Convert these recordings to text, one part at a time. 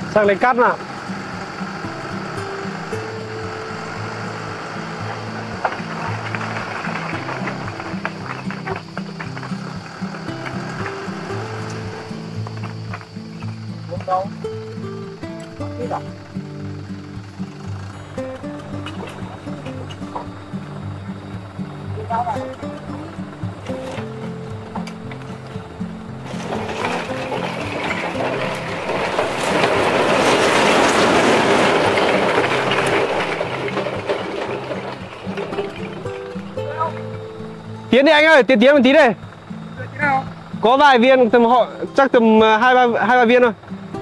Sang lấy cát nào. Đâu? Biết à? Tiến đi anh ơi, tiến một tí đây. Có vài viên tầm họ chắc tầm hai ba viên thôi.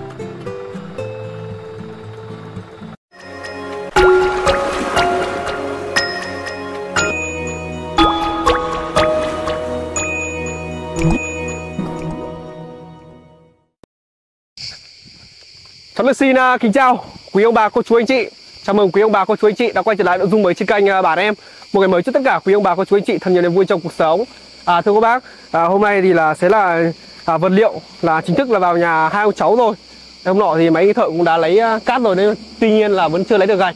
Cháu Lực xin kính chào quý ông bà cô chú anh chị. Chào mừng quý ông bà cô chú anh chị đã quay trở lại nội dung mới trên kênh bản em. Một ngày mới chúc tất cả quý ông bà cô chú anh chị thật nhiều niềm vui trong cuộc sống. Thưa các bác, hôm nay thì sẽ là vật liệu là chính thức là vào nhà hai ông cháu rồi. Hôm nọ thì mấy thợ cũng đã lấy cát rồi đấy, tuy nhiên là vẫn chưa lấy được gạch.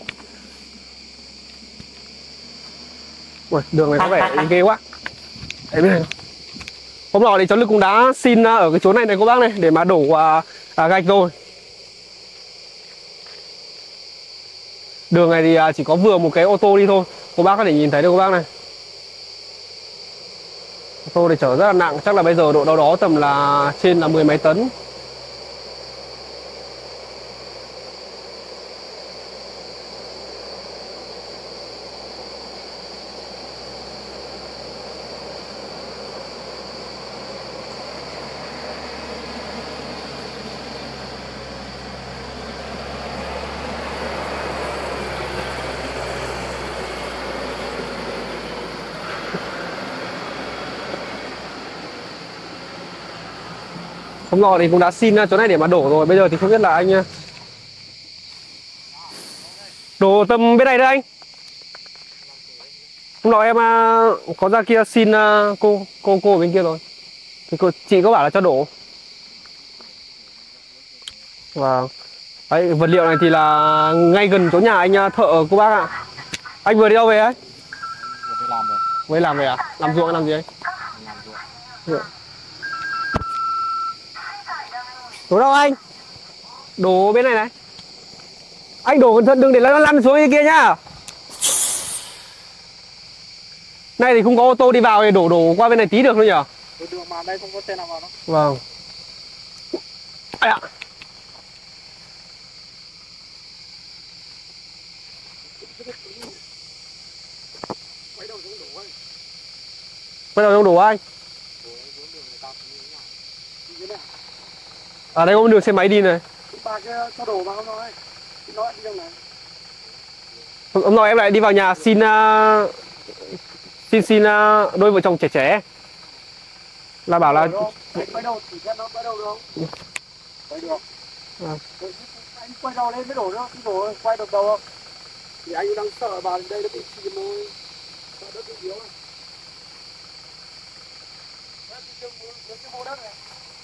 Ui, đường này có vẻ ghê quá. Đấy bên này. Hôm nọ thì cháu Lực cũng đã xin ở cái chỗ này các bác này để mà đổ gạch rồi. Đường này thì chỉ có vừa một cái ô tô đi thôi. Cô bác có thể nhìn thấy được các bác này. Ô tô thì chở rất là nặng. Chắc là bây giờ độ đâu đó tầm là trên là 10 mấy tấn. Hôm nọ thì cũng đã xin chỗ này để mà đổ rồi. Bây giờ thì không biết là anh đổ tầm bên này đây anh. Hôm nọ em có ra kia xin cô ở bên kia rồi. Thì chị có bảo là cho đổ. Và đấy, vật liệu này thì là ngay gần chỗ nhà anh thợ cô bác ạ. Anh vừa đi đâu về ấy? Vừa đi làm về. Vừa làm về à? Làm ruộng hay làm gì ấy? Làm ruộng. Đổ đâu anh? Đổ bên này này. Anh đổ cẩn thận đừng để nó lăn xuống bên kia nhá. Này thì không có ô tô đi vào thì đổ qua bên này tí được thôi nhỉ? Đường mà đây không có xe nào vào đâu. Vâng. Ai ạ. Quay đầu xuống đổ anh. Quay đầu xuống đổ anh. Ở đây có một đường xe máy đi này. Bà kia cho đổ vào thôi. Nói đi đâu này. Hôm nọ em lại đi vào nhà xin đôi vợ chồng trẻ là bảo là quay đầu thì nó quay đầu được không? Quay được. À. Anh quay đầu lên mới đổ nữa, đổ quay được đầu không? Thì anh đang sợ bà đây nó bị chìm thôi. Sợ đất bị yếu này. Cái hố đất này.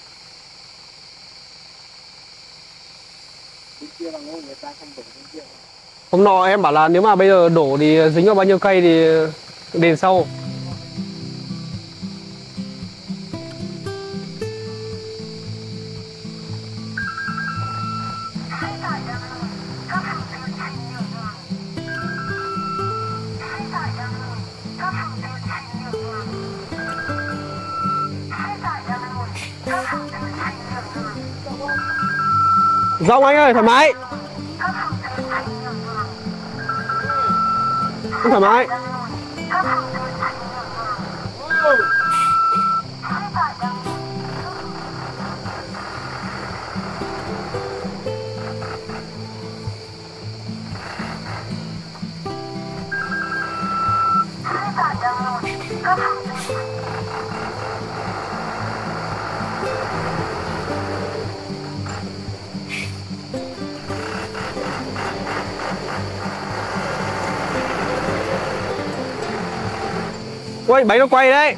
Bên kia là ngôi người ta không đổ bên kia. hôm nọ em bảo là nếu mà bây giờ đổ thì dính vào bao nhiêu cây thì đền sau. Rộng anh ơi, thoải mái. Không thoải mái. Ui, bánh nó quay đấy.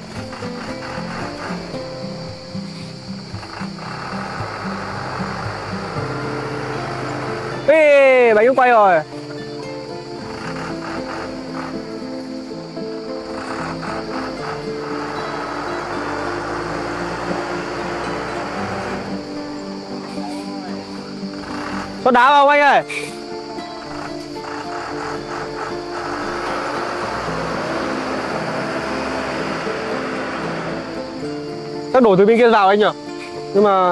Ê, bánh không quay rồi. Có đá không anh ơi? Chắc đổ từ bên kia vào anh nhỉ? Nhưng mà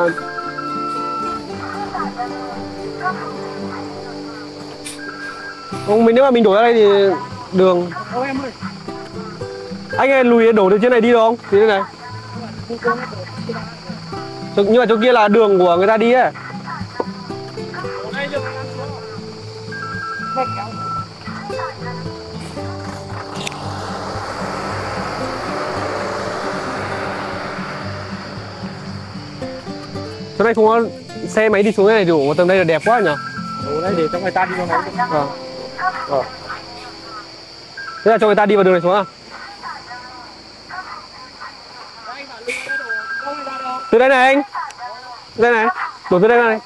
không, mình nếu mà mình đổ ra đây thì đường. Anh ơi, lùi đổ từ trên này đi được không? Thì thế này. Nhưng mà chỗ kia là đường của người ta đi ấy. Chỗ này không có xe máy đi xuống này đủ, tầng đây là đẹp quá nhỉ? Đồ đấy để cho người ta đi vào đấy. Thế là cho người ta đi vào đường này xuống à? Từ đây này anh. Đây này, đổ từ đây này.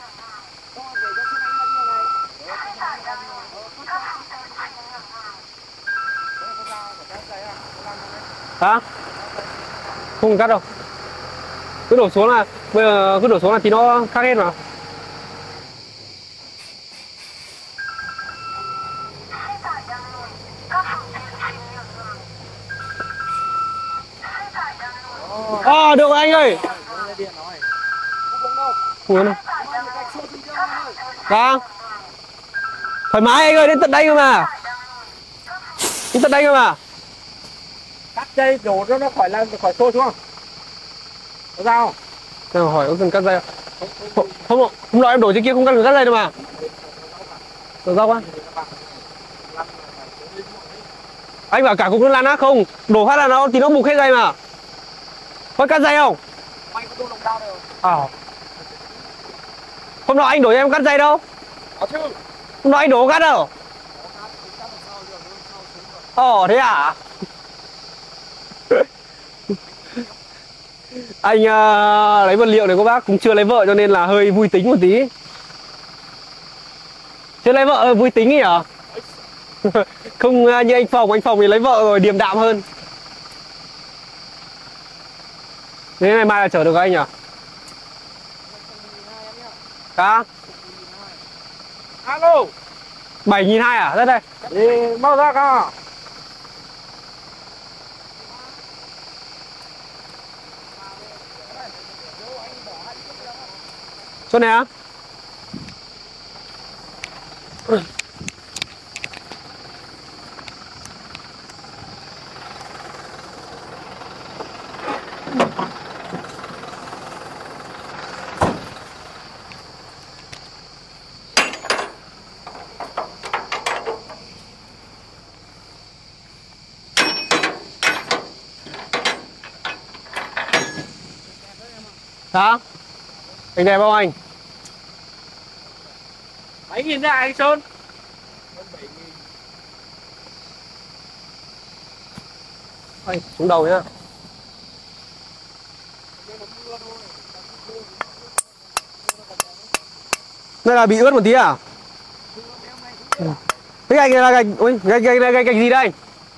Hả? Không cắt đâu. Cứ đổ xuống là bây giờ cứ đổ xuống là thì nó khác hết mà. À, được rồi anh ơi. Không uống đâu. Vâng. Thoải mái anh ơi, đến tận đây cơ mà. Đến tận đây cơ mà. Cắt dây đổ nó khỏi xô xuống. Có sao không? Nào hỏi có cần cắt dây không? Không nói em đổ trên kia không cần cắt dây đâu mà. Được rau quá. Anh bảo cả cục nước lăn á, không đổ phát là nó thì nó bục hết dây mà. Có cắt dây không? Anh có đu đồng đao đâu. Hôm nọ anh đổ cho em cắt dây đâu. Có chứ. Hôm nọ anh đổ cắt đâu. Thế à? Anh lấy vật liệu này cô bác cũng chưa lấy vợ cho nên là hơi vui tính một tí. Chưa lấy vợ vui tính nhỉ? Không như anh Phòng thì lấy vợ rồi điềm đạm hơn. Thế ngày mai là chở được anh nhỉ? Cá? Alo. 7.200 à? Đây đây. Đi mau ra cả. Chỗ này á? Hả? Anh đẹp không anh? 7.000 ra anh Sơn. Anh xuống đầu nhá. Đây là bị ướt một tí à? Thế gạch này là gạch, ui, gạch gì đây?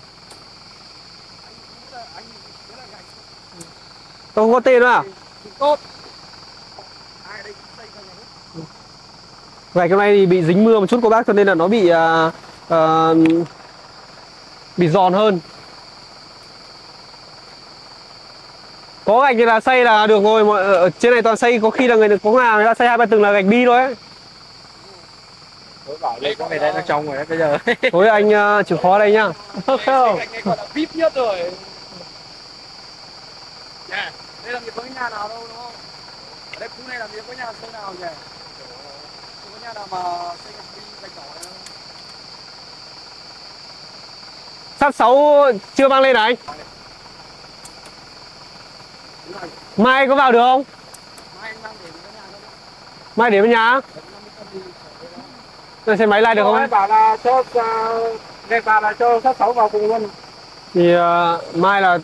Tôi không có tên nữa à? Tốt. Gạch hôm nay thì bị dính mưa một chút cô bác cho nên là nó bị giòn hơn. Có gạch thì là xây là được rồi, ở trên này toàn xây có khi là người ta xây 2-3 tầng là gạch bi thôi ấy. Tôi bảo đây có người đây nó trông rồi đấy bây giờ. Thôi anh chịu khó đây nhá. Không. Gạch này gọi là VIP nhất rồi. Yeah. Đây làm việc với nhà nào đâu đúng không? Ở đây khu này làm việc với nhà xây nào nhỉ? Không có nhà nào mà xây gạch bi gạch đỏ này đâu. Sắt 6 chưa mang lên à anh? Mai có vào được không? Mai anh mang để với nhà đâu. Mai để bên nhà. Rồi xe máy lại được không anh? Bảo là cho nghe bảo là cho sắt 6 vào cùng luôn. Thì mai là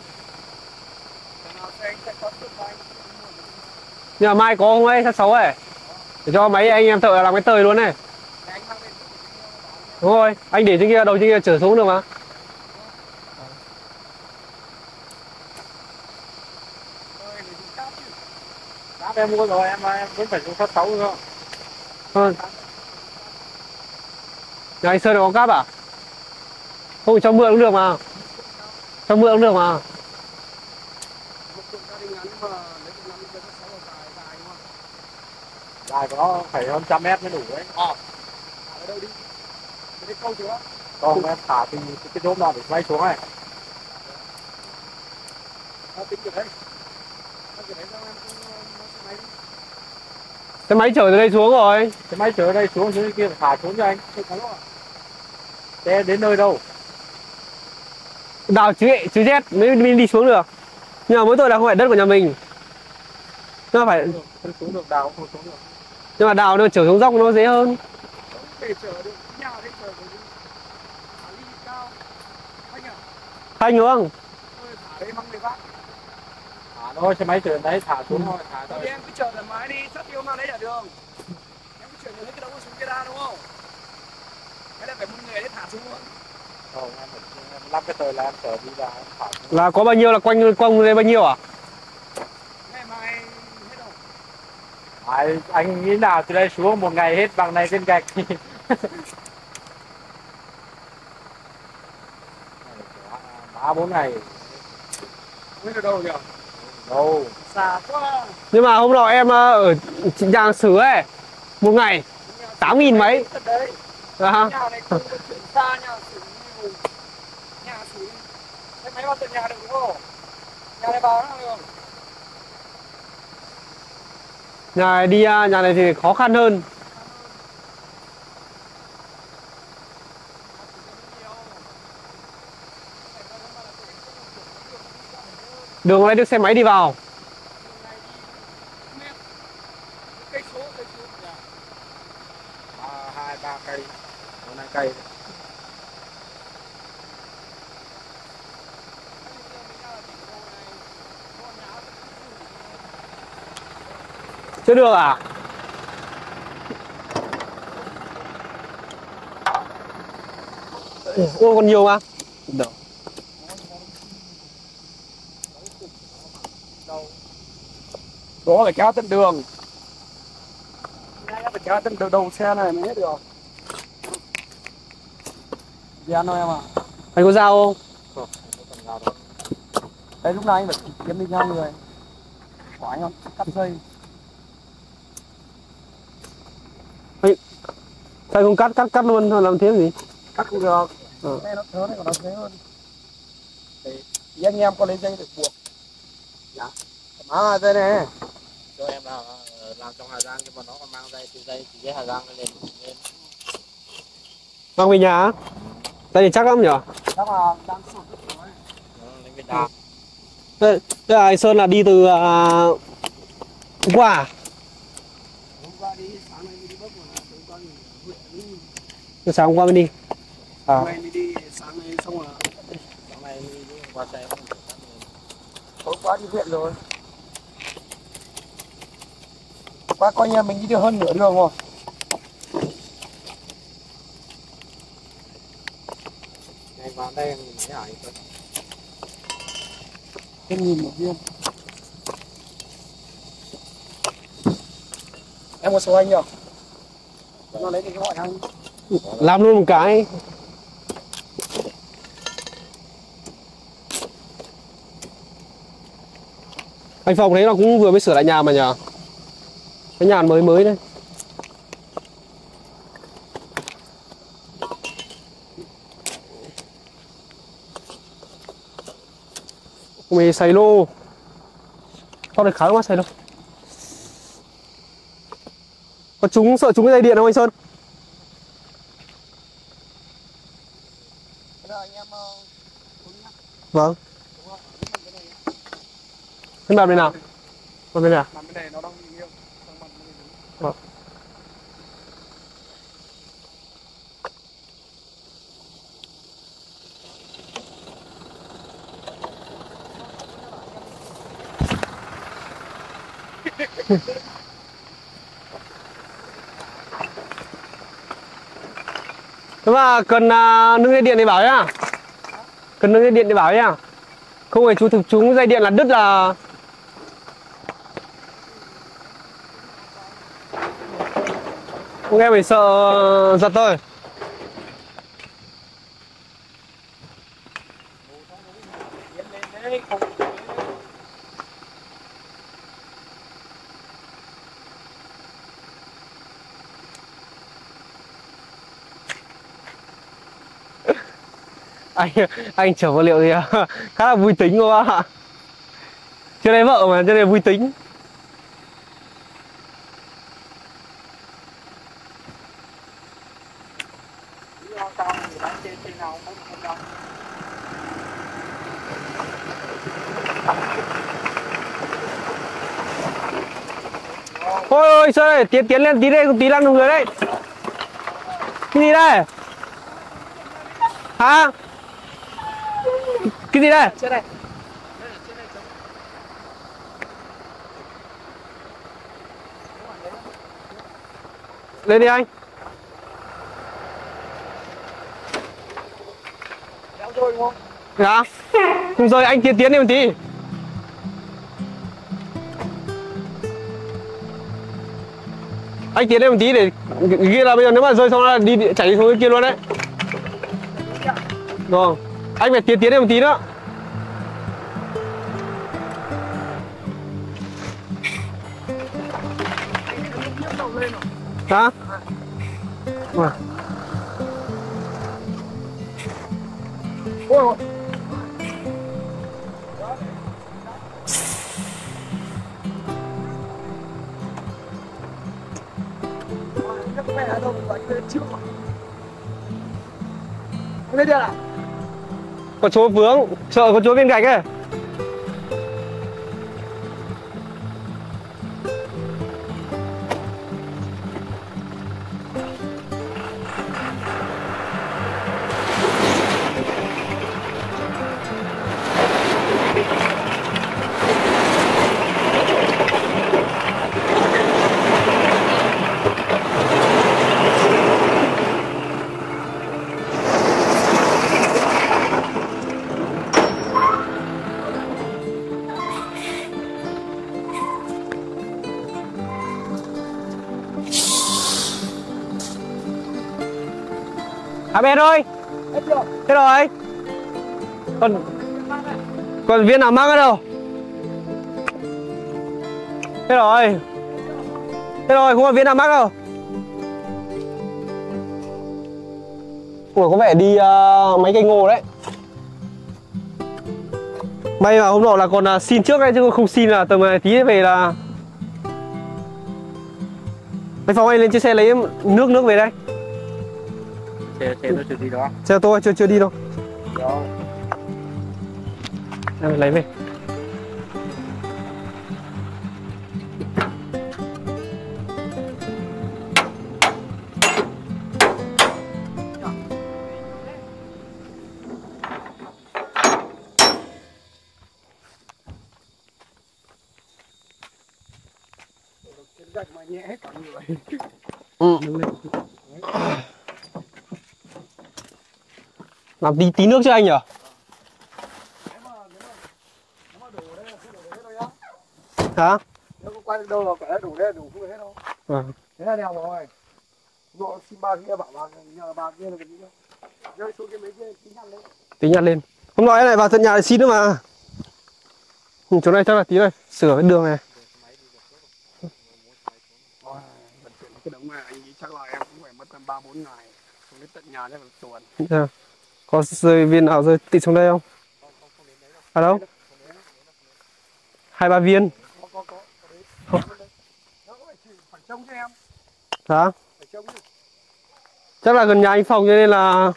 nhưng mà mai có không ấy sắt 6 ấy? Để cho mấy anh em thợ làm cái tời luôn này. Anh Đúng rồi, anh để trên kia, đầu trên kia trở xuống được mà. Đáp em mua rồi em vẫn phải dùng phát 6 nữa. Vâng. Nhà anh Sơn có cáp à? Không, cho mượn cũng được mà. Cho mượn cũng được mà. Dài của nó phải hơn 100 mét mới đủ đấy. Ở đâu đi? Cái câu chưa? Còn em thả thì cái đốm nào để bay xuống này. Nó tính được đấy. Nó cái đấy cho em xe máy đi. Xe máy chở từ đây xuống rồi. Xe máy chở đây xuống dưới kia thả xuống cho anh. Xe đến nơi đâu? Đào chữ Z mới đi xuống được. Nhưng mà mỗi tội là không phải đất của nhà mình. Nhưng mà phải Không xuống được, đào không xuống được. nhưng mà đào nó chở xuống dốc nó dễ hơn. Để chở được nhà đấy chở được đi. Ly cao. Anh à? Thanh đúng không? Thả đấy mang người vác. Thả thôi, xe máy chở đấy thả xuống thôi, thả thôi. Em cứ chở thoải mái đi, sắp yêu mang đấy là đường. Em cứ chở hết cái đống xuống kia ra đúng không? Hay là phải một người để thả xuống luôn? Không, em lắp cái tờ là em chở đi ra em thả xuống. Là có bao nhiêu là quanh đây bao nhiêu à? Ngày mai hết rồi. Anh nghĩ nào từ đây xuống một ngày hết bằng này viên gạch. 3-4 ngày. Không biết đâu nhỉ? Đâu. Xa quá. Nhưng mà hôm nọ em ở nhà hàng xứ ấy, một ngày 8.000 mấy. Đấy. À. Nhà này không có chuyển xa, nhà xứ nhiều. Nhà xứ. Thế máy vào tận nhà được đúng không? Nhà này vào nó được không? Nhà này thì khó khăn hơn. Đường này được xe máy đi vào. Cây số 2-3 cây, 4-5 cây. Chưa được à? Ôi còn nhiều mà. Được. Đó phải kéo tận đường. Phải kéo tận đầu xe này mới hết được. Gian thôi em à. Anh có dao không? Đấy lúc này anh phải kiếm đi theo người. Của anh không? Cắt dây. Sao không cắt luôn thôi làm thế gì? Cắt cũng được. Đây nó thớ này còn nó thế hơn. Thì anh em có lấy dây để buộc. Dạ. Má dây này. Cho em làm trong Hà Giang nhưng mà nó còn mang dây từ dây chỉ Hà Giang lên. Mang về nhà á? Đây thì chắc lắm nhỉ? Chắc là đang sụp hết rồi. Lên bên đào. Đây là anh Sơn là đi từ hôm qua. Hôm qua đi, sáng nay đi bốc mà tối qua nghỉ huyện đi. Sáng hôm qua mới đi. Hôm nay đi sáng nay xong rồi. Sáng nay đi qua xe không được. Tối qua đi huyện rồi. Qua coi như mình đi được hơn nửa đường rồi. Anh vào đây nhìn thấy hải cơ. Em nhìn một viên. Em có số anh nhỉ? Nó lấy thì gọi anh. Làm luôn một cái. Anh Phong đấy nó cũng vừa mới sửa lại nhà mà nhờ. Cái nhà mới đấy. Mày xài lô. Tao được khá quá xài lô. Có chúng sợ chúng cái dây điện không anh Sơn? Vâng. Thế bạn bên nào? Bạn bên nào? Làm cái này nó đang bị nghiêng. Vâng. Nếu mà cần nâng dây điện thì bảo nhá. Cần nâng dây điện thì bảo nhá. Không phải chú thực chúng dây điện là đứt là không em phải sợ giật thôi. Anh chở vật liệu thì khá là vui tính đúng không ạ? Chưa lấy vợ mà cho nên vui tính. Ôi ôi sao đây, tiến lên tí đây, tí lăn xuống dưới đấy. Cái gì đây? Hả? Cái gì đây? Lên đi anh. Rồi đúng không? Dạ. Không rơi anh tiến đi một tí. Anh tiến lên một tí để ghi là bây giờ nếu mà rơi xong là đi chảy xuống cái kia luôn đấy. Rồi. Anh phải tiến lên một tí nữa. Hả? À. Ôi. Lên đi à? Có chỗ vướng, sợ có chỗ viên gạch ấy. À bên ơi. Thế rồi. Còn viên nào mang ở đâu? Thế rồi. Thế rồi, không có viên nào mắc đâu. Ủa có vẻ đi mấy cây ngô đấy. May mà hôm nọ là còn xin trước đấy chứ không xin là tầm này tí về là. Mấy Phong anh lên trên xe lấy nước về đây. Xe nó chưa đi đó. Xe tôi chưa đi đâu. Đó. Em lấy về. Gạch mà nhẹ hết cả người. Làm tí nước cho anh nhỉ? Hả? Nếu có quay được đâu là phải đủ đấy, đủ không hết đâu. Thế là đèo rồi. Độ xin ba kia bảo bà nhờ bà kia là cái gì đâu. Rơi xuống cái mấy kia tí nhặt lên. Tí nhặt lên. Hôm nọ em lại vào tận nhà để xin nữa mà. Chỗ này chắc là tí này sửa cái đường này. Vận chuyển cái đống này anh nghĩ chắc là em cũng phải mất tầm 3-4 ngày. Xuống đến tận nhà chắc là tuần. Dạ. Có rơi viên nào rơi tịt xuống đây không? À đâu? 2-3 viên. Có. Nó có phải trông cho em. Hả? Phải trông đi. Chắc là gần nhà anh Phong cho nên là.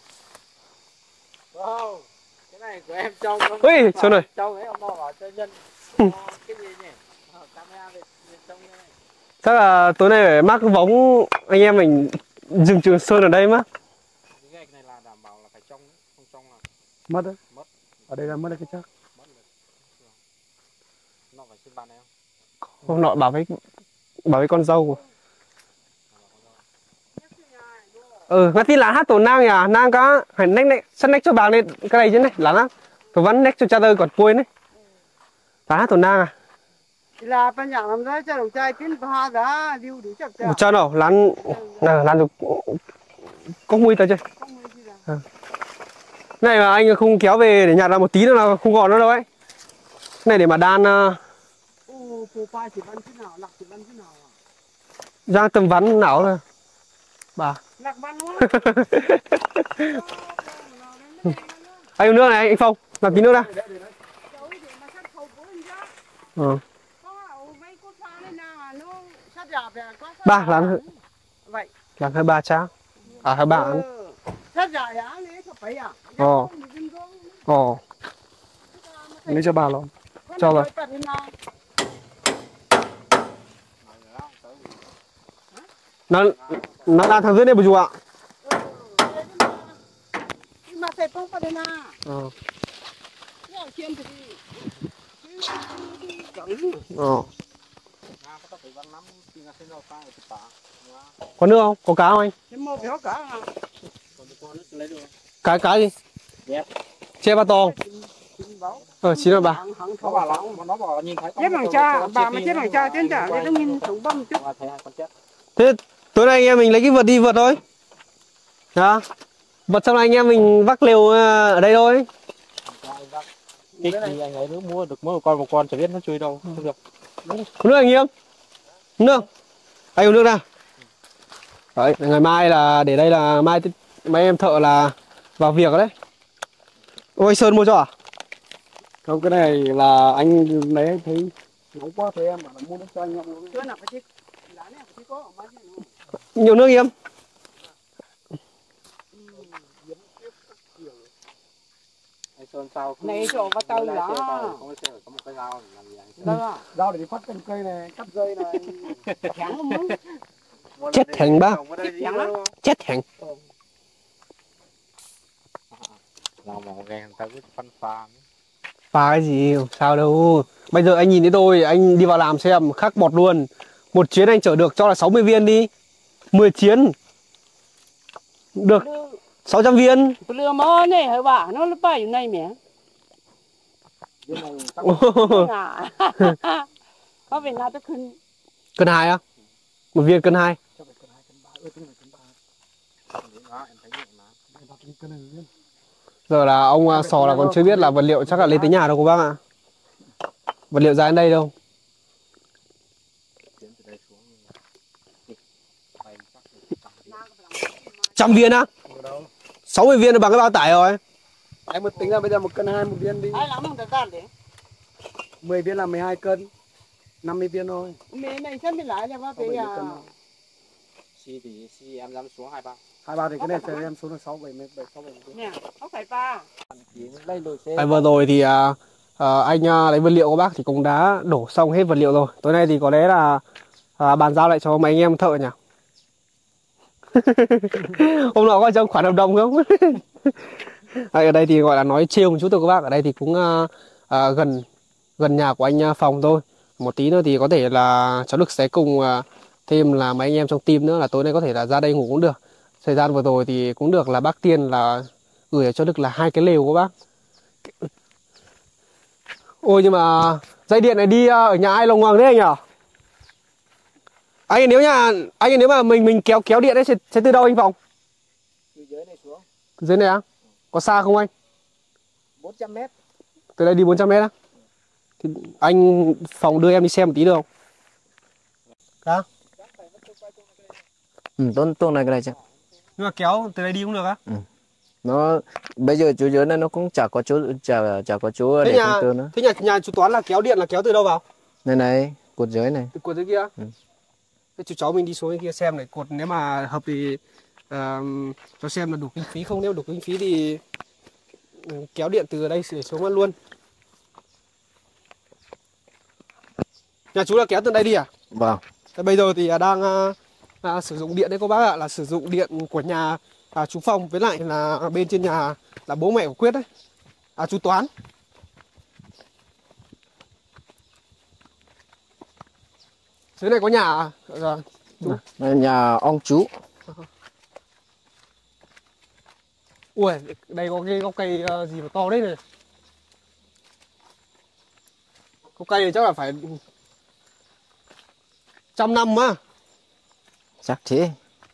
Wow. Cái này của em trông. Ui, sao này? Trông ấy ông bảo cho nhân. Cái gì nhỉ? Camera về trông như này. Chắc là tối nay phải mắc vóng anh em mình dừng Trường Sơn ở đây mất. Cái gạch này là đảm bảo là phải trông, không trông là Mất đấy. mất. Ở đây là mất đấy cái chắc. Mất là nó phải xin bàn này không? Hôm nọ bảo với con dâu. ngắt tí lá hát tổ nang à, nang cá, phải nách này, sân nách cho bà này, cái này chứ này, lá nó, tôi vẫn nách cho cha tôi còn quên đấy. Lá hát tổ nang à. Là bên nhà làm ra cho đồng trai tiến pha đã điêu đủ chắc Một chân đâu, lán được, có mùi tới chưa? Này mà anh không kéo về để nhặt ra một tí nữa là không còn nữa đâu ấy. Này để mà đan Giang tầm vắn não rồi bà. Anh uống nước này anh Phong, làm tí nước ra. Ba làm 23 cháo. À 23 ăn. Lấy cho bà luôn. Cho vào. Nó là thằng dưới đây bùi ạ. Có nước không? Có cá không anh? Cá gì? Che ba to. Chín rồi bà. Chết bằng cha, bà mà chết bằng cha tiến trả để nó nhìn sống băm chút. Thế tối nay anh em mình lấy cái vợt đi vợt thôi. Hả? Vợt xong này anh em mình vác lều ở đây thôi. Cái gì anh ấy mua được mỗi một con chả biết nó chui đâu, không được. Nước anh em. Nước. Anh uống nước ra. Đấy, ngày mai là để đây là mai mấy em thợ là vào việc rồi đấy. Ôi Sơn mua cho à? Không, cái này là anh lấy thấy nóng quá thì em bảo là mua nước cho anh em luôn. Nhiều nước em. Này chỗ bắt tao là có một cái dao làm gì anh? Dao để đi phát cây này, cắt dây này. Chết thằng ba. Chết thằng. Nào mà nghe người ta cứ phân pha. Pha cái gì, sao đâu. Bây giờ anh nhìn thấy tôi, anh đi vào làm xem, khắc bọt luôn. Một chuyến anh chở được cho là 60 viên đi. 10 chuyến. Được 600 viên. lừa mơ này hả bà, nó là phải này mẹ. Có về nào tôi khinh. Cân 2 á? Một viên cân 2. Giờ là ông Sò là còn chưa biết là vật liệu chắc là lên tới nhà đâu cô bác ạ. Vật liệu ra đến đây đâu. Trăm viên á? 60 viên là bằng cái bao tải rồi. Anh một tính ra bây giờ 1 cân 2 một viên đi. Ai làm không được đấy. 10 viên là 12 cân. 50 viên thôi. Mẹ này xem mình lại là bao tiền à? Xi em dám xuống 23. 23 thì cái này sẽ em xuống là 67 viên. Nè, không phải ba. Vừa rồi thì anh lấy vật liệu của bác thì cũng đã đổ xong hết vật liệu rồi. Tối nay thì có lẽ là bàn giao lại cho mấy anh em thợ nhỉ. Hôm nọ có trong khoản hợp đồng không? Ở đây thì gọi là nói trêu một chút thôi các bác. Ở đây thì cũng gần nhà của anh Phòng thôi. Một tí nữa thì có thể là cháu được sẽ cùng thêm là mấy anh em trong team nữa là tối nay có thể là ra đây ngủ cũng được. Thời gian vừa rồi thì cũng được là bác Tiên là gửi cho Đức là 2 cái lều của bác. Ôi nhưng mà dây điện này đi ở nhà ai lồng ngoằng thế anh nhỉ? Anh nếu mà mình kéo điện ấy sẽ từ đâu anh Phòng? Từ dưới này xuống. Dưới này á? Có xa không anh? 400 mét. Từ đây đi 400 mét á? Thì anh Phòng đưa em đi xem một tí được không? Đó. Tuần này cái này chứ. Nhưng mà kéo từ đây đi cũng được á? Nó bây giờ chỗ dưới này nó cũng chả có chỗ để công tơ nữa. Thế nhà chú Toán là kéo điện là kéo từ đâu vào? Này, cột dưới này. Từ cột dưới kia. Thế chú cháu mình đi xuống dưới kia xem này, cột nếu mà hợp thì cho xem là đủ kinh phí không, nếu đủ kinh phí thì kéo điện từ đây để xuống luôn. Nhà chú là kéo từ đây đi à? Vâng. Thế bây giờ thì đang sử dụng điện đấy cô bác ạ, là sử dụng điện của nhà chú Phong với lại là bên trên nhà là bố mẹ của Quyết đấy. Chú Toán. Dưới này có nhà chú. Nhà ông chú. Ui, đây có cái gốc cây gì mà to đấy này. Gốc cây này chắc là phải 100 năm á. Chắc thế.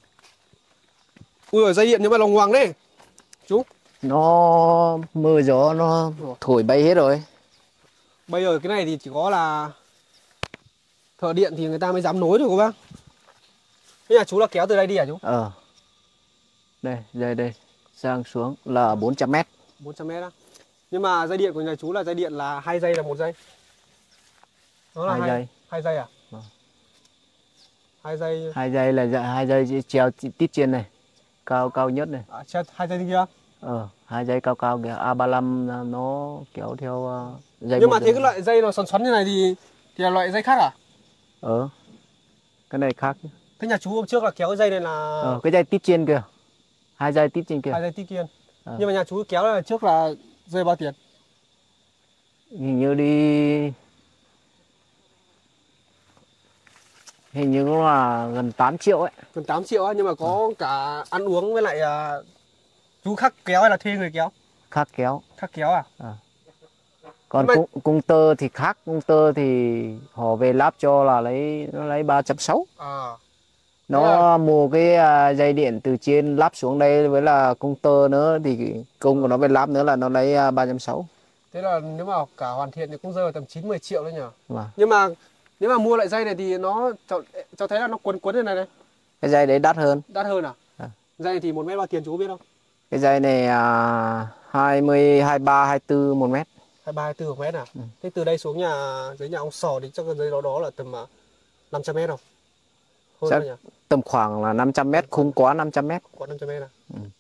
Ui, dây điện nhưng mà lồng hoàng đấy. Chú. Nó mưa gió nó thổi bay hết rồi. Bây giờ cái này thì chỉ có là thợ điện thì người ta mới dám nối được cô bác. Thế nhà chú là kéo từ đây đi hả chú? Đây sang xuống là 400 mét. 400 mét á. Nhưng mà dây điện của nhà chú là dây điện là 2 dây là 1 dây? Nó là 2 dây. 2 dây à? Vâng. 2 dây. 2 dây là 2 dây treo tít trên này. Cao nhất này. À, 2 dây kia. 2 dây cao kìa. A35 nó kéo theo dây. Nhưng mà thế cái loại dây nó xoắn như này thì là loại dây khác à? Cái này khác. Thế nhà chú hôm trước là kéo cái dây này là cái dây tít trên kìa. 2 dây tít trên kìa. 2 dây tít kia. Nhưng mà nhà chú kéo là trước là rơi bao tiền? Hình như là gần 8 triệu ấy. Gần 8 triệu á, nhưng mà có cả ăn uống với lại chú khắc kéo hay là thuê người kéo? Khắc kéo. Khắc kéo à? Còn mà... cung tơ thì khác, cung tơ thì họ về lắp cho là lấy 360. Nó mua cái dây điện từ trên lắp xuống đây với là cung tơ nữa thì cung của nó về lắp nữa là nó lấy 360. Thế là nếu mà cả hoàn thiện thì cũng rơi vào tầm 9-10 triệu đấy nhỉ? Vâng. Nhưng mà nếu mà mua lại dây này thì nó cho thấy là nó quấn như này. Cái dây đấy đắt hơn. Đắt hơn à? Dây này thì 1 mét bao tiền chú có biết không? Cái dây này 20, 23, 24 1 mét. 23, 24 1 mét à? Thế từ đây xuống dưới nhà ông Sò thì chắc cái dây đó là tầm 500 mét không? Hơn nhỉ? Tầm khoảng là 500 mét, không quá 500 mét. Quá 500 mét à?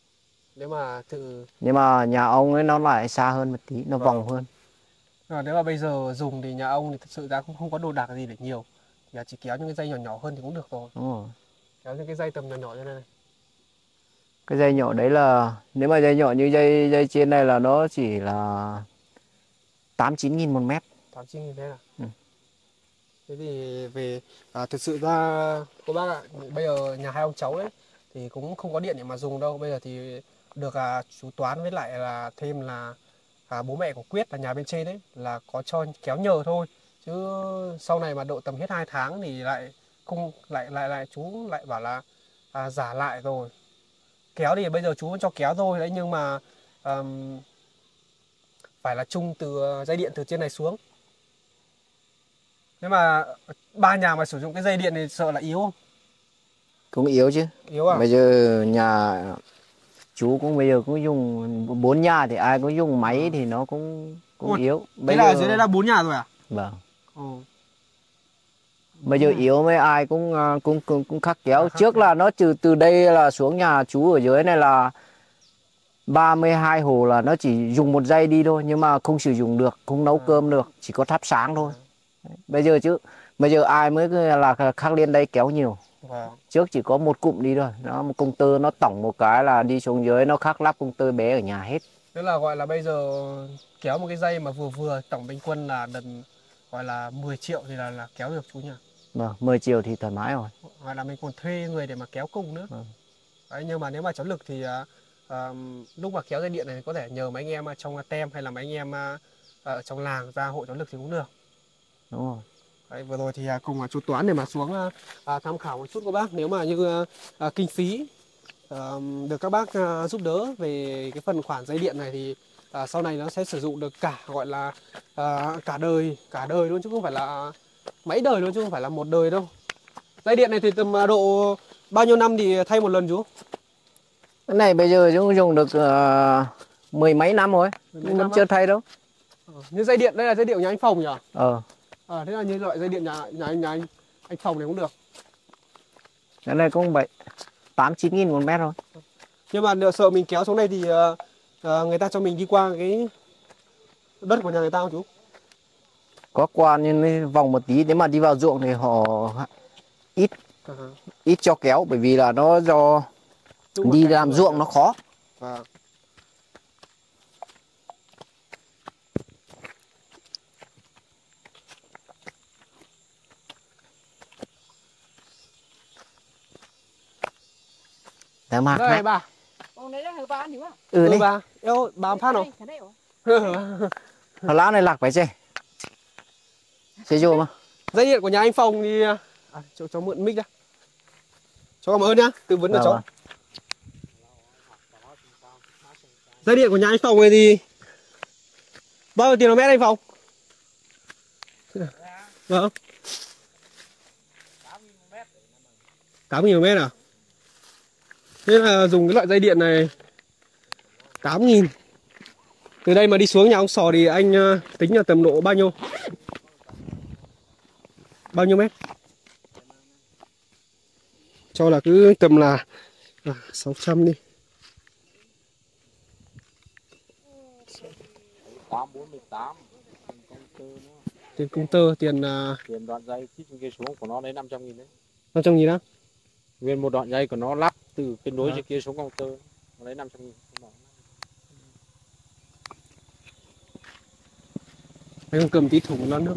Nhưng mà nhà ông ấy nó lại xa hơn một tí, nó vòng hơn. Nếu mà bây giờ dùng thì nhà ông thì thực sự ra cũng không có đồ đạc gì để nhiều. Thì chỉ kéo những cái dây nhỏ hơn thì cũng được rồi. Đúng rồi. Kéo những cái dây tầm nhỏ như này. Cái dây nhỏ đấy là, nếu mà dây nhỏ như dây trên này là nó chỉ là 8-9 nghìn 1 mét. 8-9 nghìn mét à? Thế thì về thực sự ra cô bác ạ, bây giờ nhà hai ông cháu đấy thì cũng không có điện để mà dùng đâu. Bây giờ thì được chú Toán với lại là thêm là bố mẹ của Quyết là nhà bên trên đấy là có cho kéo nhờ thôi. Chứ sau này mà độ tầm hết 2 tháng thì lại không lại chú lại bảo là giả lại rồi. Kéo thì bây giờ chú vẫn cho kéo thôi đấy, nhưng mà phải là chung từ dây điện từ trên này xuống. Nếu mà ba nhà mà sử dụng cái dây điện thì sợ là yếu không? Cũng yếu chứ. Yếu à? Bây giờ nhà chú cũng bây giờ cũng dùng 4 nhà thì ai cũng dùng máy thì nó cũng yếu. Thế là dưới đây là 4 nhà rồi à? Vâng. Bây giờ yếu mấy ai cũng khắc kéo. Trước là nó từ đây là xuống nhà chú ở dưới này là 32 hồ là nó chỉ dùng 1 dây đi thôi, nhưng mà không sử dụng được, không nấu cơm được, chỉ có thắp sáng thôi. Bây giờ ai mới là khắc lên đây kéo nhiều. Trước chỉ có 1 cụm đi thôi, nó một công tơ nó tổng một cái là đi xuống dưới nó khắc lắp công tơ bé ở nhà hết. Tức là gọi là bây giờ kéo một cái dây mà vừa tổng bình quân là đần gọi là 10 triệu thì là kéo được chú nhỉ? Vâng, 10 triệu thì thoải mái rồi. Hoặc là mình còn thuê người để mà kéo cùng nữa. Đấy, nhưng mà nếu mà cháu lực thì lúc mà kéo dây điện này có thể nhờ mấy anh em trong tem hay là mấy anh em ở trong làng ra hộ cháu lực thì cũng được. Đúng rồi. Đấy, vừa rồi thì cùng chú Toán để mà xuống tham khảo một chút các bác. Nếu mà như kinh phí được các bác giúp đỡ về cái phần khoản dây điện này thì sau này nó sẽ sử dụng được cả gọi là cả đời luôn, chứ không phải là mấy đời luôn, chứ không phải là 1 đời đâu. Dây điện này thì tầm độ bao nhiêu năm thì thay 1 lần chú? Cái này bây giờ chúng dùng được 10 mấy năm rồi, nhưng vẫn chưa thay đâu. Như dây điện đây là dây điện của nhà anh Phòng nhỉ? Thế là như loại dây điện nhà anh Phòng này cũng được. Cái này cũng vậy, 8-9 nghìn 1 mét thôi. Nhưng mà sợ mình kéo xuống đây thì người ta cho mình đi qua cái đất của nhà người ta không chú? Có qua nhưng vòng một tí, nếu mà đi vào ruộng thì họ ít cho kéo, bởi vì là nó do đi làm ruộng nó khó. Đây bà. Ông đấy là hờ ba nhỉ? Ừ đi. Bà, eo bà phát không? Lá này lạc phải chơi. Chơi vô mà. Dây điện của nhà anh Phong thì cháu mượn mic ra. Cháu cảm ơn nhá, tư vấn cho cháu. Dây điện của nhà anh Phong này thì bao nhiêu tiền một mét anh Phong? Vâng. 8.000 một mét à? Thế là dùng cái loại dây điện này 8.000. Từ đây mà đi xuống nhà ông Sò thì anh tính là tầm độ bao nhiêu? Bao nhiêu mét? Cho là cứ tầm là 600 đi. 848 Tiền công tơ, tiền đoạn dây khít trên kia xuống của nó đấy 500.000 đấy. 500.000 á? Nguyên một đoạn dây của nó lắp từ cái nối trên kia xuống công tơ nó lấy 500.000. Anh còn cầm tí thùng lắm nữa.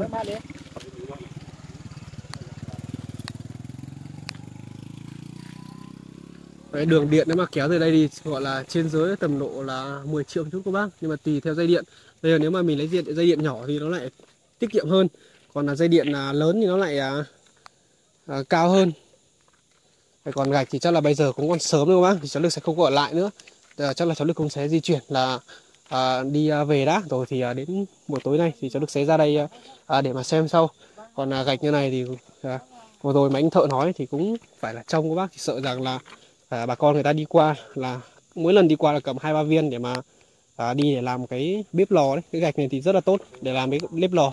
Đấy, đường điện nếu mà kéo từ đây thì gọi là trên dưới tầm độ là 10 triệu chút các bác. Nhưng mà tùy theo dây điện. Bây giờ nếu mà mình lấy dây điện nhỏ thì nó lại tiết kiệm hơn. Còn là dây điện lớn thì nó lại cao hơn. Còn gạch thì chắc là bây giờ cũng còn sớm nữa các bác. Thì cháu Lực sẽ không gọi lại nữa. Chắc là cháu Lực cũng sẽ di chuyển là đi về đã. Rồi thì đến buổi tối nay thì cháu Lực sẽ ra đây để mà xem sau. Còn gạch như này thì vừa rồi mà anh thợ nói thì cũng phải là trông các bác. Thì sợ rằng là bà con người ta đi qua là mỗi lần đi qua là cầm 2-3 viên để mà đi để làm cái bếp lò đấy. Cái gạch này thì rất là tốt để làm cái bếp lò.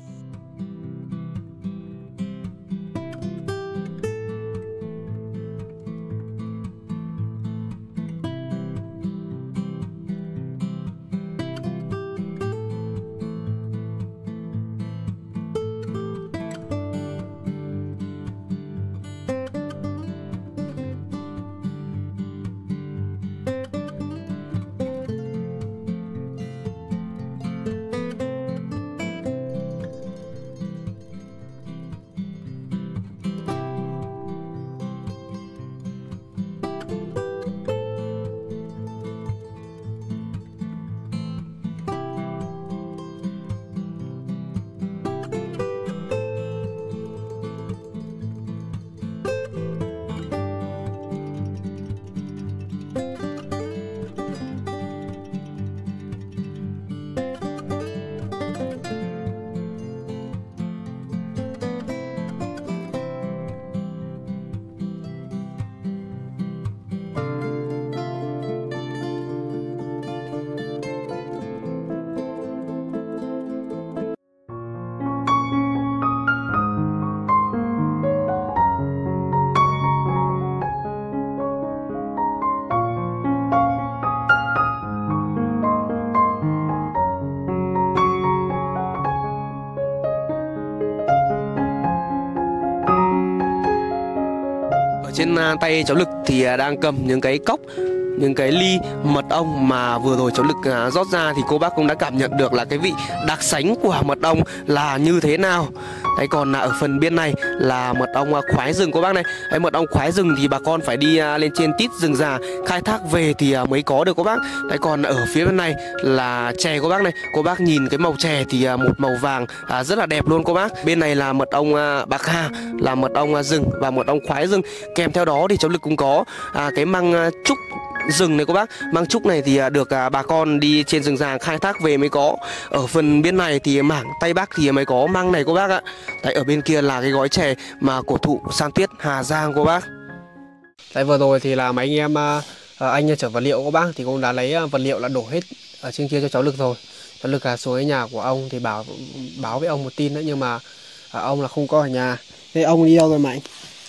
Trên tay cháu Lực thì đang cầm những cái cốc, những cái ly mật ong mà vừa rồi cháu Lực rót ra thì cô bác cũng đã cảm nhận được là cái vị đặc sánh của mật ong là như thế nào. Đấy, còn ở phần bên này là mật ong khoái rừng cô bác này. Đấy, mật ong khoái rừng thì bà con phải đi lên trên tít rừng già khai thác về thì mới có được cô bác. Đấy, còn ở phía bên này là chè cô bác này. Cô bác nhìn cái màu chè thì một màu vàng rất là đẹp luôn cô bác. Bên này là mật ong bạc hà, là mật ong rừng và mật ong khoái rừng. Kèm theo đó thì cháu Lực cũng có cái măng trúc rừng này cô bác. Măng trúc này thì được bà con đi trên rừng già khai thác về mới có. Ở phần bên này thì mảng Tây Bắc thì mới có măng này cô bác ạ. Đấy, ở bên kia là cái gói chè mà cổ thụ San Tuyết Hà Giang cô bác. Đấy, vừa rồi thì là mấy anh em anh chở vật liệu cô bác thì cũng đã lấy vật liệu là đổ hết ở trên kia cho cháu Lực rồi. Cháu Lực xuống cái nhà của ông thì báo với ông một tin nữa, nhưng mà ông là không có ở nhà. Thế ông đi đâu rồi Mạnh?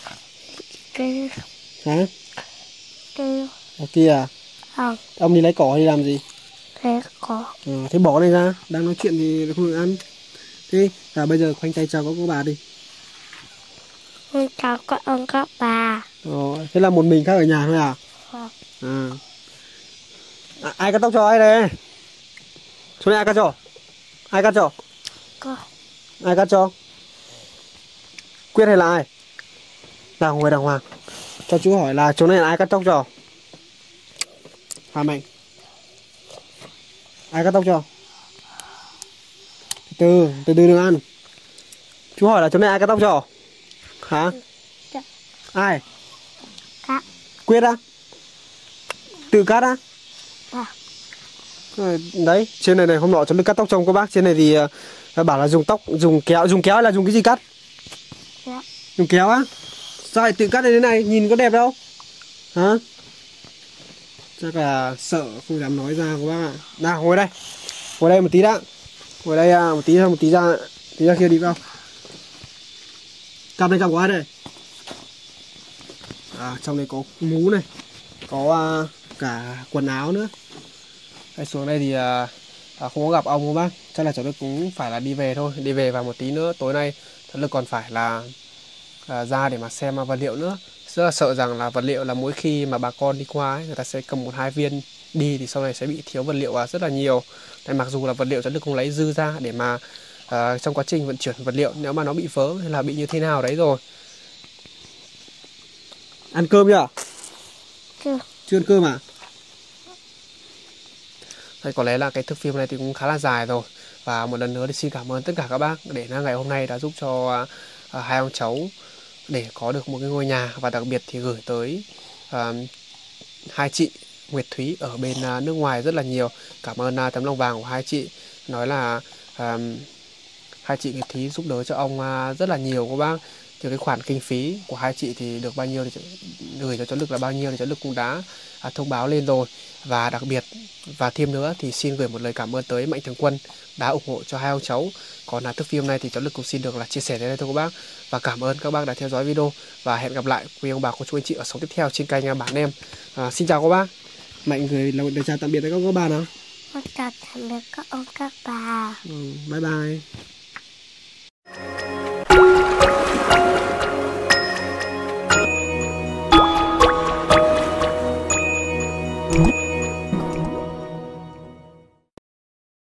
Hả? Ở kia à? Ông đi lấy cỏ đi làm gì? Lấy cỏ. Thế bỏ này ra, đang nói chuyện thì không được ăn. Thế bây giờ khoanh tay chào các cô bà đi. Chào các ông các bà. Thế là một mình khác ở nhà thôi à? Ai cắt tóc cho ai đây? Chỗ này ai cắt cho? Ai cắt cho? Con. Ai cắt cho? Quyết hay là ai? Ngồi đàng hoàng. Cho chú hỏi là chỗ này là ai cắt tóc cho? Hà Mạnh. Ai cắt tóc cho? Từ từ đừng ăn. Chú hỏi là chỗ này ai cắt tóc cho? Hả? Dạ. Ai? Cắt. Quyết á? Tự cắt á? Dạ. Đấy, trên này hôm nọ cháu được cắt tóc cho các bác. Trên này thì bảo là dùng kéo hay là dùng cái gì cắt? Dạ. Dùng kéo á? Sao lại tự cắt đến thế này? Nhìn có đẹp đâu? Hả? Chắc là sợ không dám nói ra các bác ạ. Nào ngồi đây. Ngồi đây một tí đã. Ngồi đây một tí ra kia đi vào. Cặp này cặp của ai đây? Trong này có mũ này, có cả quần áo nữa. Đây, xuống đây thì không có gặp ông các bác. Chắc là cháu Đức cũng phải là đi về thôi. Đi về và một tí nữa tối nay cháu Đức còn phải là ra để mà xem vật liệu nữa. Rất là sợ rằng là vật liệu là mỗi khi mà bà con đi qua ấy, người ta sẽ cầm 1-2 viên đi thì sau này sẽ bị thiếu vật liệu rất là nhiều. Tại mặc dù là vật liệu cháu Đức cũng lấy dư ra để mà trong quá trình vận chuyển vật liệu nếu mà nó bị vỡ hay là bị như thế nào đấy rồi. Ăn cơm chưa? Chưa ăn cơm à? Đây, có lẽ là cái thước phim này thì cũng khá là dài rồi. Và một lần nữa thì xin cảm ơn tất cả các bác để ngày hôm nay đã giúp cho hai ông cháu để có được một cái ngôi nhà. Và đặc biệt thì gửi tới hai chị Nguyệt Thúy ở bên nước ngoài rất là nhiều. Cảm ơn tấm lòng vàng của hai chị. Nói là hai chị Nguyệt Thúy giúp đỡ cho ông rất là nhiều các bác. Từ cái khoản kinh phí của hai chị thì được bao nhiêu thì gửi cho cháu Lực là bao nhiêu thì cháu Lực cũng đã thông báo lên rồi. Và đặc biệt và thêm nữa thì xin gửi một lời cảm ơn tới Mạnh Thường Quân đã ủng hộ cho hai ông cháu. Còn thước phim này thì cháu Lực cũng xin được là chia sẻ đến đây thôi các bác. Và cảm ơn các bác đã theo dõi video. Và hẹn gặp lại quý ông bà cô chú anh chị ở số tiếp theo trên kênh Bản Em. Xin chào các bác. Mạnh gửi lời chào tạm biệt với các bác nào. Chào tạm biệt các ông các bà. Bye bye.